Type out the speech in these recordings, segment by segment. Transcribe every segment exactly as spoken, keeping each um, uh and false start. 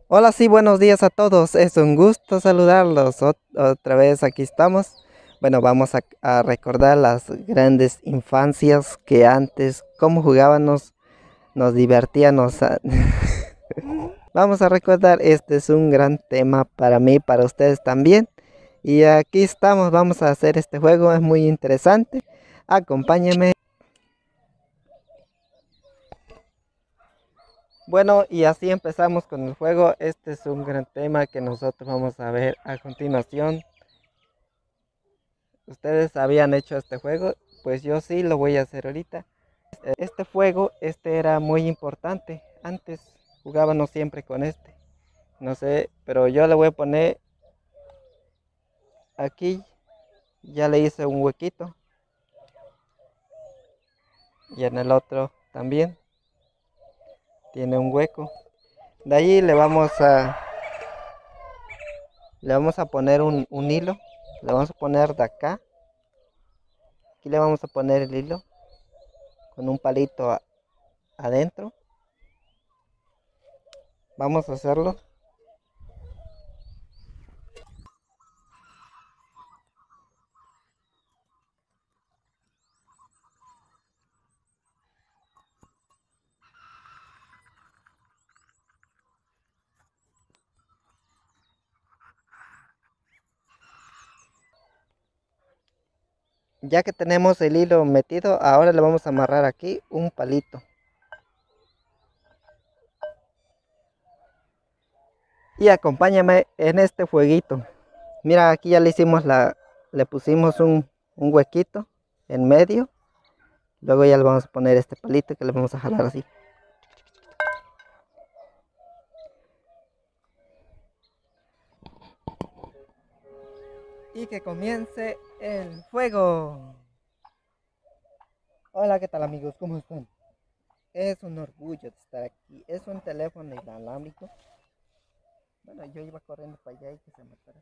Hola, sí, buenos días a todos. Es un gusto saludarlos. Ot- otra vez aquí estamos. Bueno, vamos a, a recordar las grandes infancias que antes, cómo jugábamos, nos divertíamos. a- Vamos a recordar, este es un gran tema para mí, para ustedes también. Y aquí estamos, vamos a hacer este juego, es muy interesante. Acompáñenme. Bueno, y así empezamos con el juego. Este es un gran tema que nosotros vamos a ver a continuación. ¿Ustedes habían hecho este juego? Pues yo sí lo voy a hacer ahorita. Este juego, este era muy importante. Antes jugábamos siempre con este. No sé, pero yo le voy a poner aquí. Ya le hice un huequito. Y en el otro también tiene un hueco. De ahí le vamos a, le vamos a poner un, un hilo. Le vamos a poner de acá. Aquí le vamos a poner el hilo con un palito a- adentro. Vamos a hacerlo. Ya que tenemos el hilo metido, ahora le vamos a amarrar aquí un palito. Y acompáñame en este jueguito. Mira, aquí ya le hicimos la, le pusimos un, un huequito en medio. Luego ya le vamos a poner este palito que le vamos a jalar así. Y que comience el juego. Hola, ¿qué tal amigos? ¿Cómo están? Es un orgullo de estar aquí. Es un teléfono inalámbrico. Bueno, yo iba corriendo para allá y que se me paró.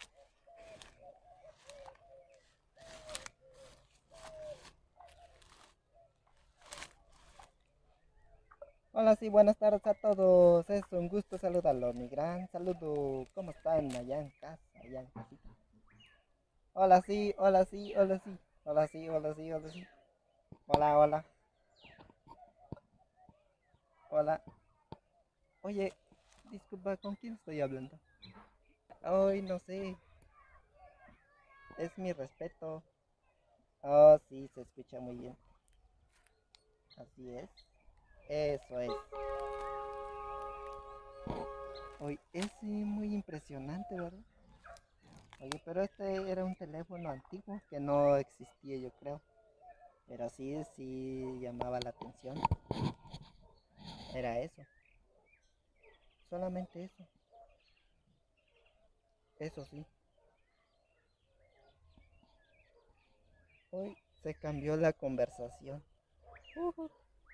Hola, sí, buenas tardes a todos. Es un gusto saludarlos. Mi gran saludo. ¿Cómo están allá en casa? Allá en casita. Hola, sí, hola, sí, hola, sí. Hola, sí, hola, sí, hola, sí. Hola, hola, hola. Oye, disculpa, ¿con quién estoy hablando? Ay, no sé. Es mi respeto. Oh, sí, se escucha muy bien. Así es. Eso es. Oye, es eh, muy impresionante, ¿verdad? Oye, pero este era un teléfono antiguo que no existía, yo creo. Pero sí, sí llamaba la atención. Era eso. Solamente eso. Eso sí. Hoy se cambió la conversación. Ujú.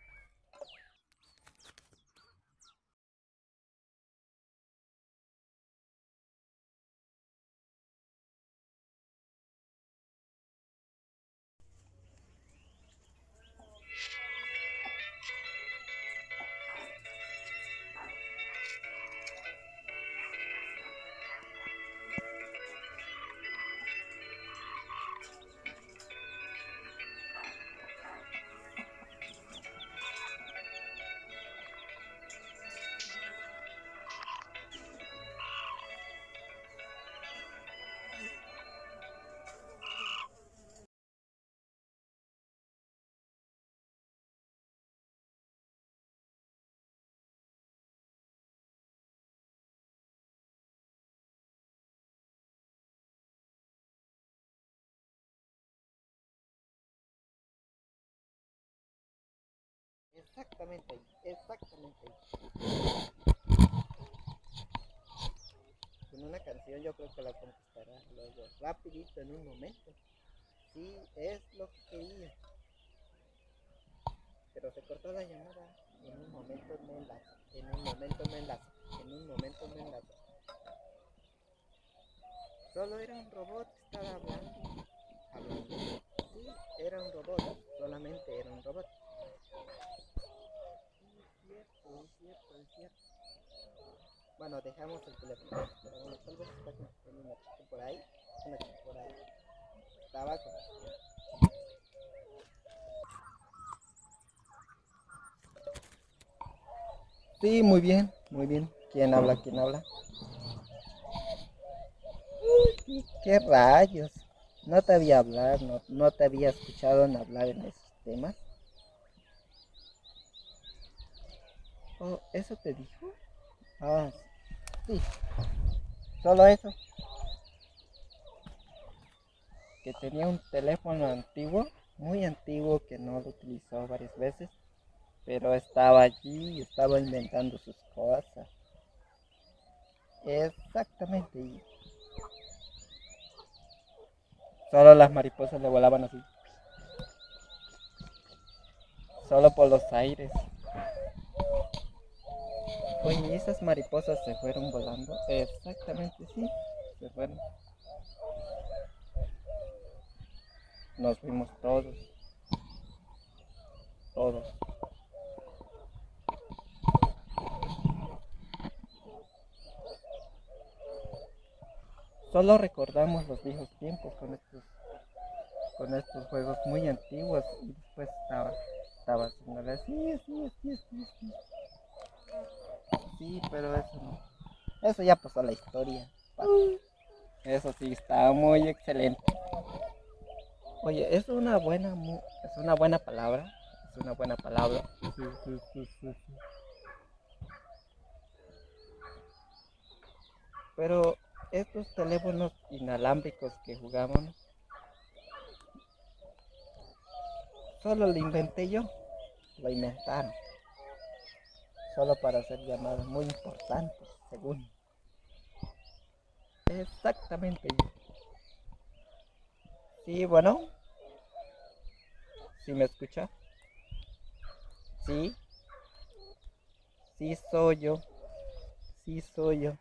Exactamente ahí, exactamente ahí. Con una canción yo creo que la conquistará luego, rapidito, en un momento. Sí, es lo que quería. Pero se cortó la llamada. En un momento me enlazo. En un momento me enlazo. En un momento me enlazo. Solo era un robot que estaba hablando. Hablando. Sí, era un robot. Solamente era un robot. Es cierto, es cierto, es cierto. Bueno, dejamos el teléfono. Pero bueno, tal vez está con una chica por ahí. Una chica por ahí. Estaba con... Sí, muy bien, muy bien. ¿Quién habla? ¿Quién habla? ¿Qué, qué rayos? No te había hablado, no, no te había escuchado en hablar en esos temas. Oh, ¿eso te dijo? Ah, sí, solo eso. Que tenía un teléfono antiguo, muy antiguo, que no lo utilizó varias veces, pero estaba allí y estaba inventando sus cosas. Exactamente, y solo las mariposas le volaban así, solo por los aires. Oye, esas mariposas se fueron volando. Exactamente, sí, se fueron. Nos fuimos todos, todos. Solo recordamos los viejos tiempos con estos, con estos juegos muy antiguos y después estaba, estaba haciéndole así, así, así, así, así. Sí, pero eso no. Eso ya pasó a la historia. Eso sí, está muy excelente. Oye, es una buena, es una buena palabra. Es una buena palabra. Sí, sí, sí, sí, sí. Pero estos teléfonos inalámbricos que jugamos, solo lo inventé yo. Lo inventaron. Solo para hacer llamadas muy importantes, según. Exactamente. Sí, bueno, ¿sí me escucha? Sí, sí soy yo. Sí soy yo.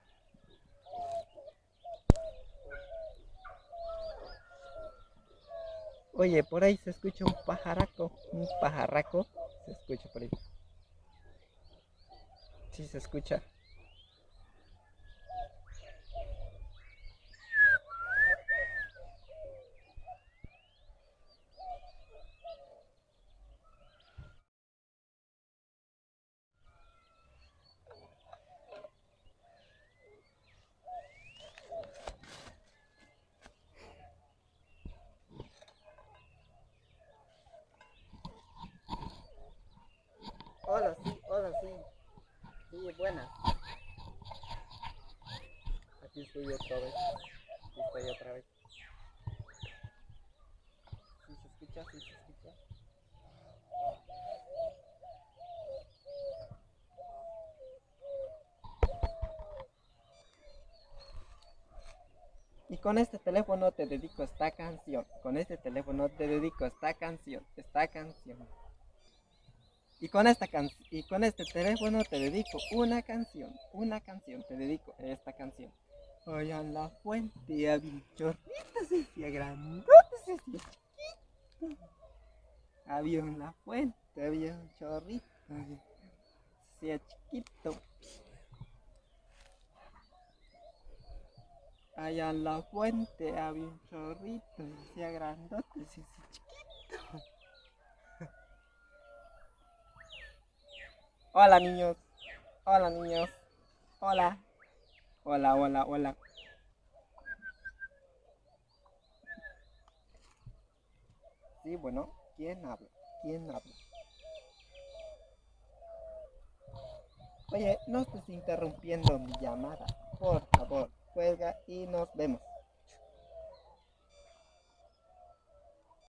Oye, por ahí se escucha un pajaraco. Un pajarraco. Se escucha por ahí. Sí, se escucha. Hola, sí, hola, sí. Sí, buenas. Aquí estoy otra vez. Aquí estoy otra vez. Sí, se escucha, sí, se escucha. Y con este teléfono te dedico esta canción. Con este teléfono te dedico esta canción. Esta canción. Y con esta can y con este teléfono te dedico una canción. Una canción. Te dedico esta canción. Hoy a la fuente había un chorrito, se hacía grandote, se hacía chiquito. Había una fuente, había un chorrito, se hacía chiquito. Allá en la fuente había un chorrito, se hacía grandote, se hacía chiquito. Hola niños, hola niños, hola, hola, hola, hola. Sí, bueno, ¿quién habla? ¿Quién habla? Oye, no estés interrumpiendo mi llamada. Por favor, cuelga y nos vemos.